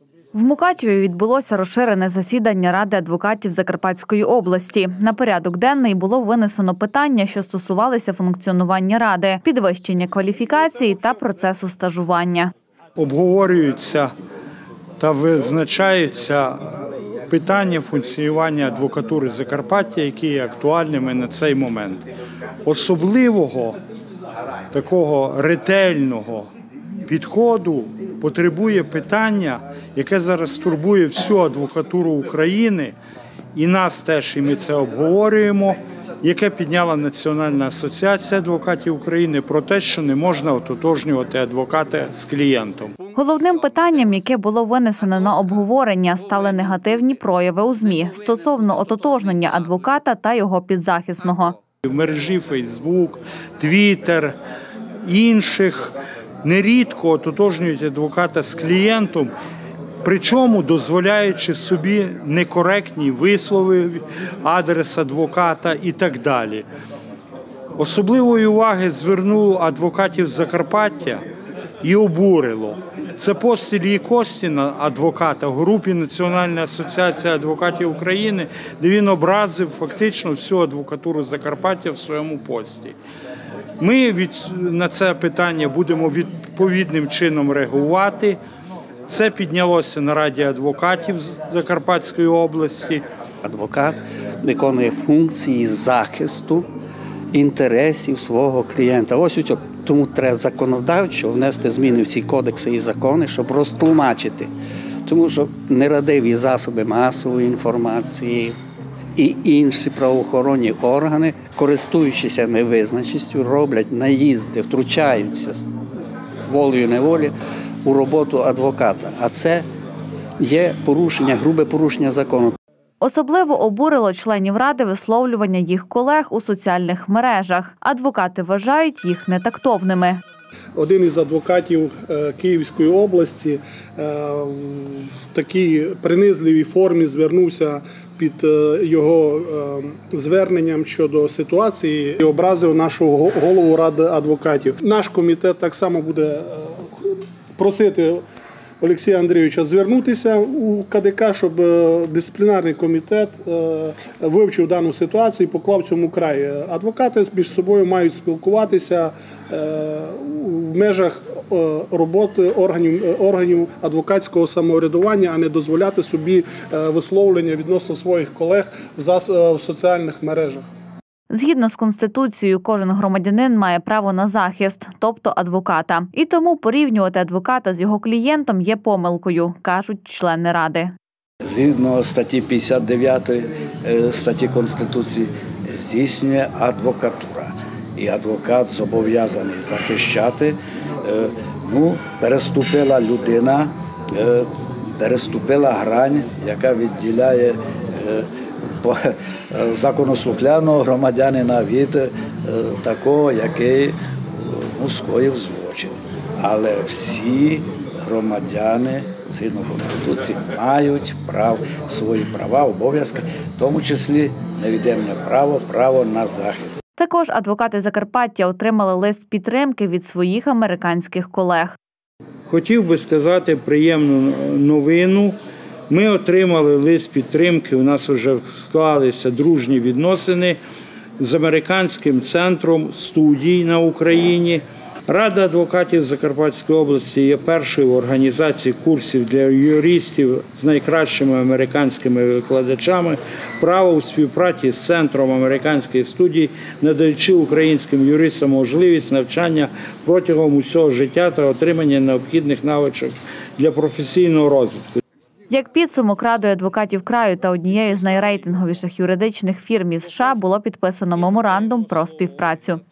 В Мукачеві відбулося розширене засідання Ради адвокатів Закарпатської області. На порядок денний було винесено питання, що стосувалися функціонування Ради, підвищення кваліфікації та процесу стажування. Обговорюються та визначаються питання функціонування адвокатури Закарпаття, які є актуальними на цей момент. Особливого такого ретельного підходу потребує питання, яке зараз турбує всю адвокатуру України, і нас теж, і ми це обговорюємо, яке підняла Національна асоціація адвокатів України про те, що не можна ототожнювати адвоката з клієнтом. Головним питанням, яке було винесено на обговорення, стали негативні прояви у ЗМІ стосовно ототожнення адвоката та його підзахисного. В мережі Фейсбук, Твіттер, інших нерідко ототожнюють адвоката з клієнтом, причому дозволяючи собі некоректні вислови, адрес адвоката і так далі. Особливої уваги звернуло адвокатів Закарпаття і обурило. Це пост Іллі Костіна, адвоката, в групі Національна асоціація адвокатів України, де він образив фактично всю адвокатуру Закарпаття в своєму пості. Ми на це питання будемо відповідним чином реагувати. Це піднялося на Раді адвокатів Закарпатської області. Адвокат виконує функції захисту інтересів свого клієнта. Ось у цьому. Тому треба законодавчо внести зміни в ці кодекси і закони, щоб розтлумачити. Тому що нерадиві засоби масової інформації і інші правоохоронні органи, користуючися невизначеністю, роблять наїзди, втручаються волею-неволі у роботу адвоката. А це є порушення, грубе порушення закону. Особливо обурило членів Ради висловлювання їх колег у соціальних мережах. Адвокати вважають їх нетактовними. Один із адвокатів Київської області в такій принизливій формі звернувся під його зверненням щодо ситуації і образив нашого голову Ради адвокатів. Наш комітет так само буде просити Олексія Андрійовича звернутися у КДК, щоб дисциплінарний комітет вивчив дану ситуацію і поклав цьому край. Адвокати між собою мають спілкуватися в межах роботи органів адвокатського самоврядування, а не дозволяти собі висловлення відносно своїх колег в соціальних мережах. Згідно з Конституцією, кожен громадянин має право на захист, тобто адвоката. І тому порівнювати адвоката з його клієнтом є помилкою, кажуть члени Ради. Згідно статті 59 статті Конституції здійснює адвокатура. І адвокат зобов'язаний захищати. Переступила людина, переступила грань, яка відділяє законослухняного громадянина від такого, який скоїв злочин. Але всі громадяни, згідно Конституції, мають свої права, обов'язки, в тому числі невід'ємне право на захист. Також адвокати Закарпаття отримали лист підтримки від своїх американських колег. Хотів би сказати приємну новину. Ми отримали лист підтримки, у нас вже склалися дружні відносини з Американським центром студій на Україні. Рада адвокатів Закарпатської області є першою організацією курсів для юристів з найкращими американськими викладачами. Право у співпраці з Центром американських студій, надаючи українським юристам можливість навчання протягом усього життя та отримання необхідних навичок для професійного розвитку. Як підсумок, Радою адвокатів краю та однією з найрейтинговіших юридичних фірм із США було підписано меморандум про співпрацю.